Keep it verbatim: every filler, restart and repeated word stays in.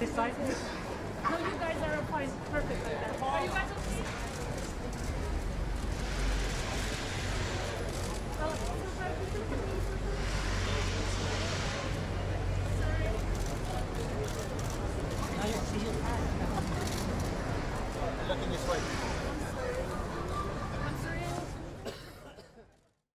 this side? No, you guys are fine. Perfect like that. Are you guys okay? Oh,